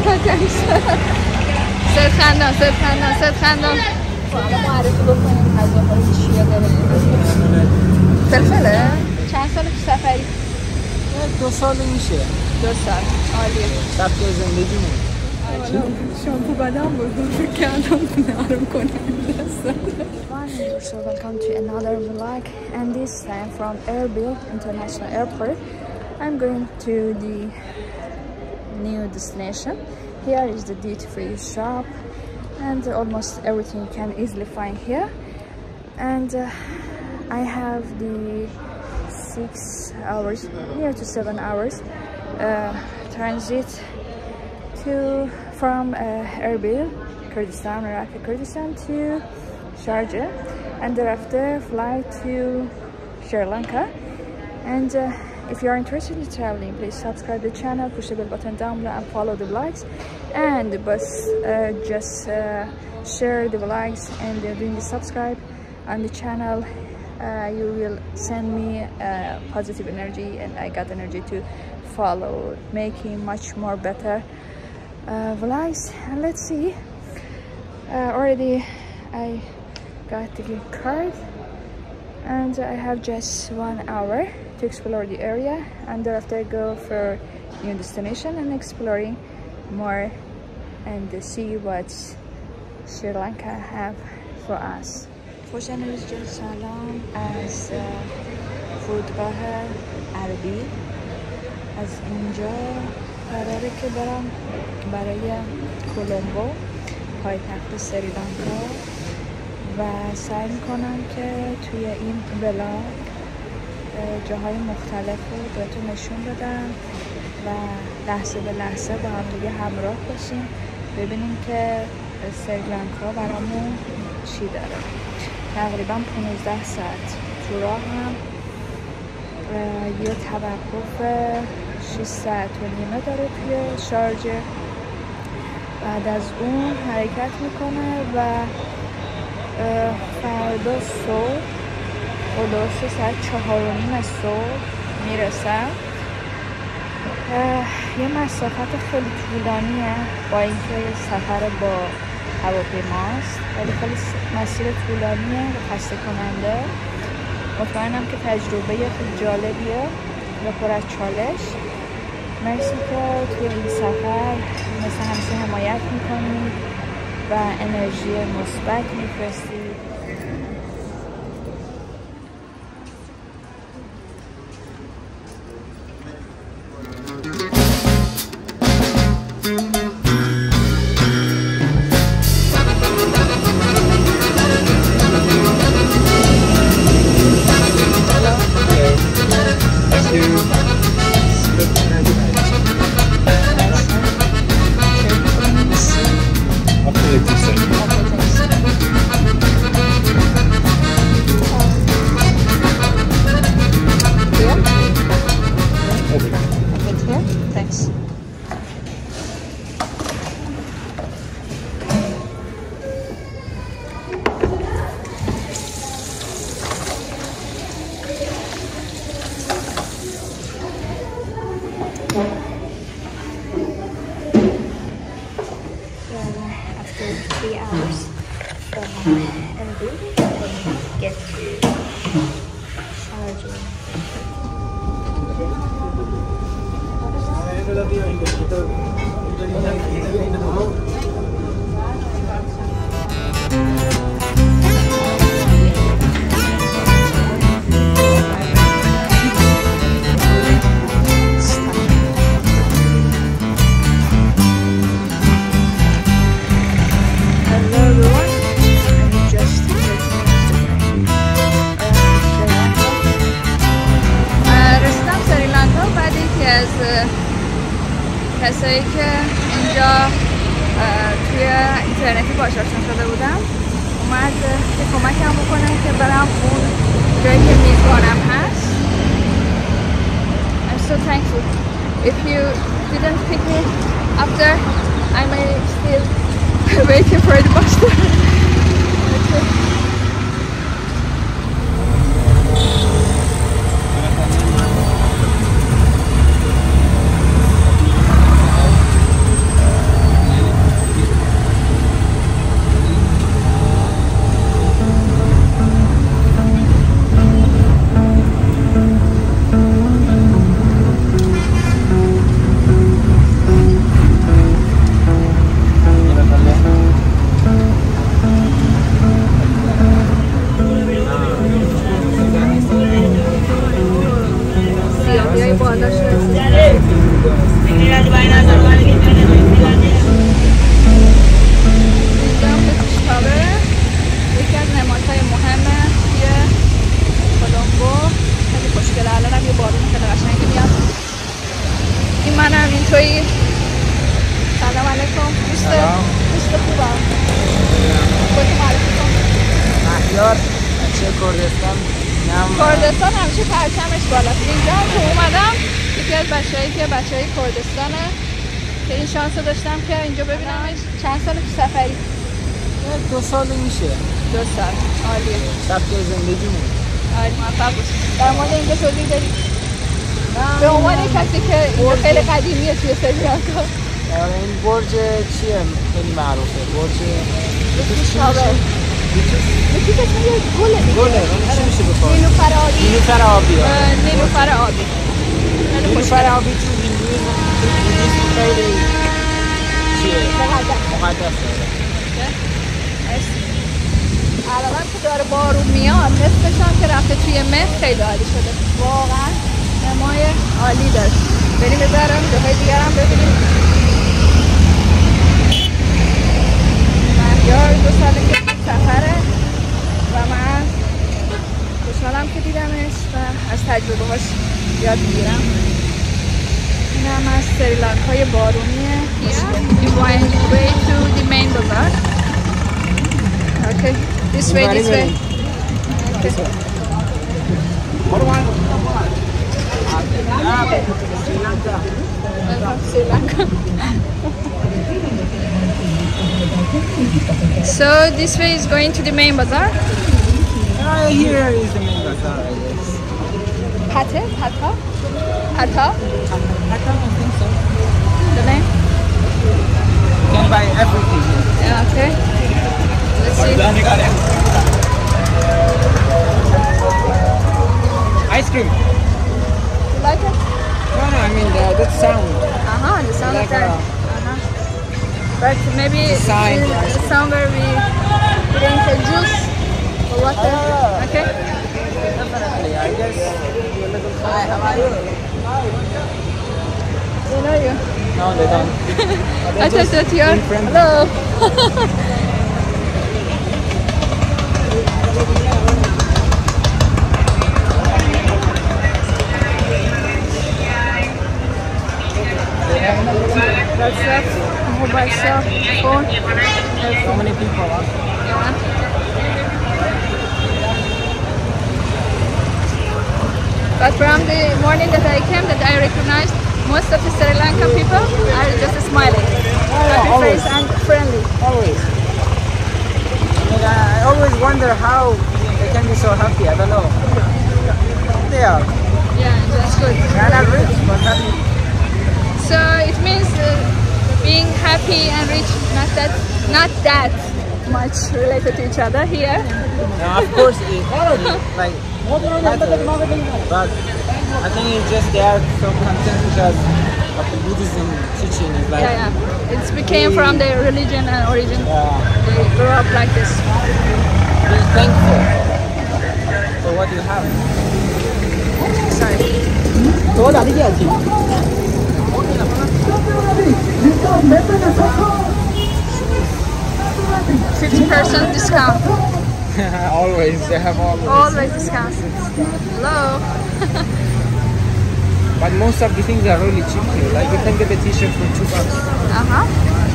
thanks. صد خندان صد خندان صد خندان. حالا معرفی بکنیم غذاهای چیه داره. فلفله؟ چند سال تو سفری؟ 2 سال میشه. 2 سال. عالیه. سبک زندگیمون. شامپو بدم بود که الان نرم کنیم دستم. So welcome to another vlog, and this time from Erbil International Airport. I'm going to the new destination. Here is the duty-free shop, and almost everything you can easily find here. And I have the 6 hours, near to 7 hours transit from Erbil, Kurdistan, Iraqi Kurdistan, to Sharjah, and thereafter fly to Sri Lanka. And if you are interested in traveling, please subscribe the channel, push the bell button down below, and follow the vlogs. And just share the vlogs, and doing the subscribe on the channel, you will send me positive energy, and I got energy to follow making much more better vlogs. And let's see, already I got the card, and I have just 1 hour to explore the area, and thereafter go for new destination and exploring more and see what Sri Lanka have for us. خوشنویس جان سلام از فرودگاه اربیل. از اینجا قراره که برم برای کلمبو، پایتخت سریلانکا، و سعی میکنم که توی این ولاگ جاهای مختلف رو بهتون نشون بدم و لحظه به لحظه با هم دیگه همراه باشیم، ببینیم که سریلانکا برامون چی داره. تقریبا 15 ساعت تو راه هم، یه توقف 6 ساعت و نیمه داره توی شارجه. بعد از اون حرکت میکنه و فردا صبح حدود ساعت 4:30 صبح میرسم. یه مسافت خیلی طولانیه با اینکه سفر با هواپیماست، ولی خیلی مسیر طولانیه و خسته کننده. مطمئنم که تجربه خیلی جالبیه و پر از چالش. مرسی که توی این سفر مثل همیشه حمایت میکنید و انرژی مثبت میفرستید. After 3 hours from Erbil, we get to Sharjah. کسایی که اینجا توی اینترنتی باهاش آشنا شده بودم اومد که کمکم بکنه که برم اون جایی که میزبانم هست. I'm so thankful. If you didn't pick me up there, I may still waiting for the bus there. چه کردستان کردستان همیشه پرچمش بالاست. اینجا هم که اومدم یکی از بچه‌ای که بچه‌های کردستانه که این شانس رو داشتم که اینجا ببینمش. چند سال تو سفری؟ 2 سال میشه. 2 سال. عالیه. سبک زندگیمون. عالی، موفق باشید. در مورد اینجا توضیح بدید. به عنوان کسی که اینجا خیلی قدیمیه توی سریلانکا. این برج چیه خیلی معروفه؟ برج یکی که اسمه یه گله دیگه. گله، چی میشه بخواد؟ نیلوفر آبی. نیلوفر آبی. نیلوفر آبی. نیلوفر آبی تو هندویزم خیلی چیه؟ مقدسه. الان که داره بارون میاد نصفش هم که رفته توی مه خیلی عالی شده. واقعا نمای عالی داشت. بریم بذارم جاهای دیگر هم ببینیم. مهیار 2 ساله که سفره و من خوشحالم که دیدمش و از تجربه هاش یاد میگیرم. این هم از سریلانکای بارونیه. You went way to the main bazaar. Okay, this way, this way. Okay. Welcome to Sri Lanka. So this way is going to the main bazaar. Here is the main bazaar, I guess. Hatta? Hatta? Hatta? Hatta, I think so. The name? You can buy everything here. Yeah, okay. Let's see. Ice cream. You like it? No, I mean the sound. The sound Like of that. But maybe sign, the sound where we drink a juice or water. Okay? Definitely, I guess you're a little. Hi, how are you? They know you. No, they don't. I thought that you are. friendly. Hello. That's that. Mobile cell phone. So many people, huh? Yeah. But from the morning that I came, that I recognized most of the Sri Lankan people are just smiling, happy always. face and friendly. Always. I mean, I always wonder how they can be so happy. I don't know. They are. Yeah, that's good. They're not rich, but happy. So it means being happy and rich, not that much related to each other here. Now, of course, it like matters, but I think it's just they are so content because of the Buddhism teaching. Is like Yeah. It became from their religion and origin. They grew up like this. be thankful for what you have. Sorry. 50% discount. Always, they have Always discounts. Hello. But most of the things are really cheap here. Like you can get a t-shirt for $2.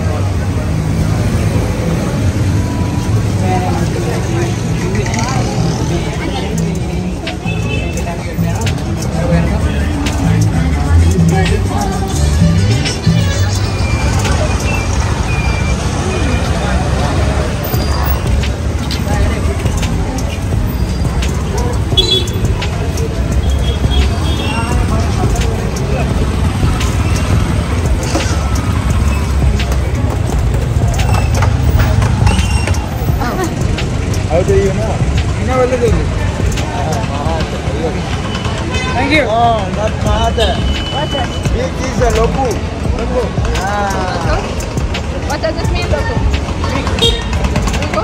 How do you know? You know a little bit. Thank you. Oh, not Mahata. What's that? It is a logo. Logo? What does it mean, logo? Logo?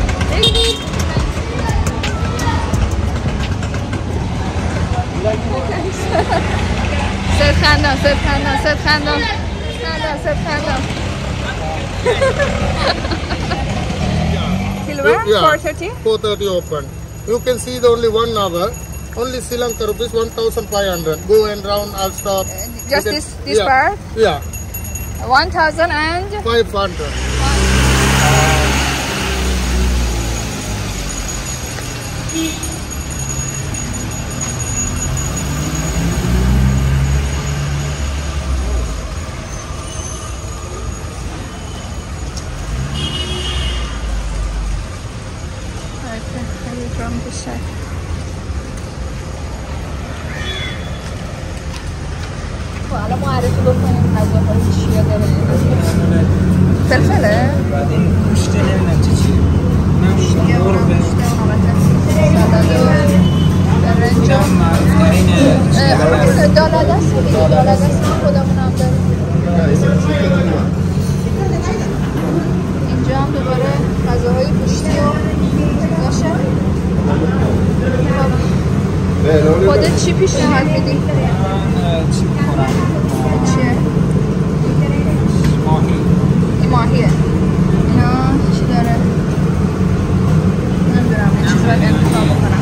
Silver, Yeah. 430? 4:30 open. You can see the only 1 hour. Only Sri Lanka rupees 1,500. Go and round, I'll stop. Just You can- this yeah. part? Yeah, 1,000 and 500. From the chef. حالا معرفی بکنیم غذاهای چیا داره. فلفله؟ بعد این گوشت نمیدونم چیه. من مرغ سالاد و برنج. دالادست دیگه دالادست خودمون هم داریم. اینجا هم دوباره غذاهای گوشتی و باشه. خودت چی پیشنهاد میدی؟ من چی می‌خورم؟ چیه؟ ماهی. این ماهیه. اینا چی داره؟ نمیدونم یه چیز باید انتخاب بکنم.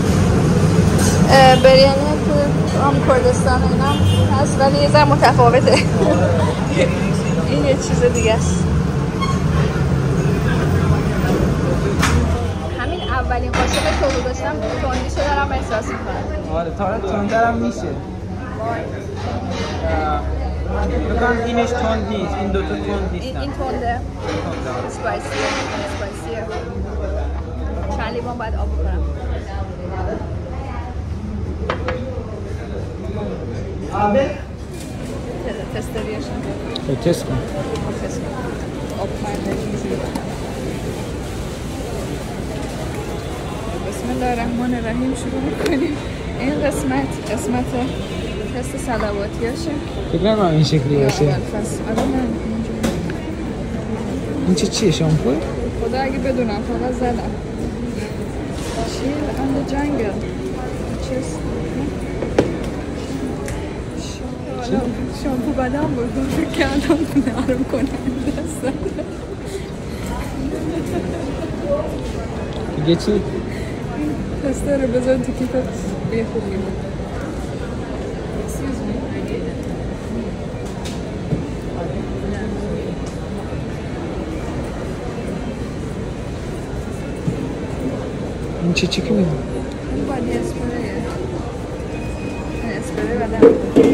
بریانی تو هم کردستان اینا هست ولی یه ذره متفاوته. این یه چیز دیگه است. همین اولین قاشق تو گذاشتم تندیشو دارم احساس میکنم. آره تندرم میشه. بکنم اینش تند نیست، این دوتا تند نیستن. این تنده؟ اسپایسیه. چند لیوان باید آب بکنم. آبه؟ تستریشن. تست کن. آب فرده چیزی. بسم الله الرحمن الرحیم شروع میکنیم. این قسمت تست صلواتیاشه. فکر نکنم این شکلی باشه. این چیه شامپو؟ خدا اگه بدونم فقط زدم. چیه؟ اند جنگل. شامپو بدم بود فکر کردم نرم کنم دستم. دیگه چی؟ تسته رو بذار تو کیفت به خوبی. این چی که میدونم؟ این باید یه اسپریه. این اسپری بدم.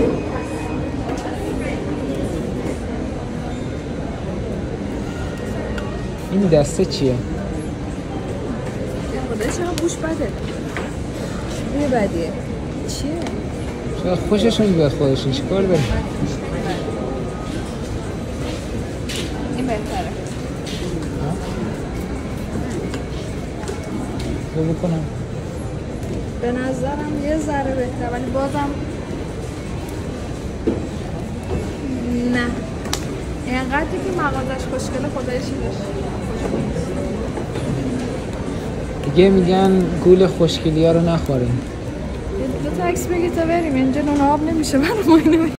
این دسته چیه؟ خدا چرا بوش بده؟ بوی بدیه. چیه؟ شاید خوششون بیاد خودشون چیکار داره؟ این بهتره. رو بکنم؟ به نظرم یه ذره بهتره ولی بازم نه اینقدر که مغازش خوشگله خدایش دیگه میگن گول خوشگلی ها رو نخوریم. دو تا عکس بگی تا بریم اینجا نون آب نمیشه برای ما اینو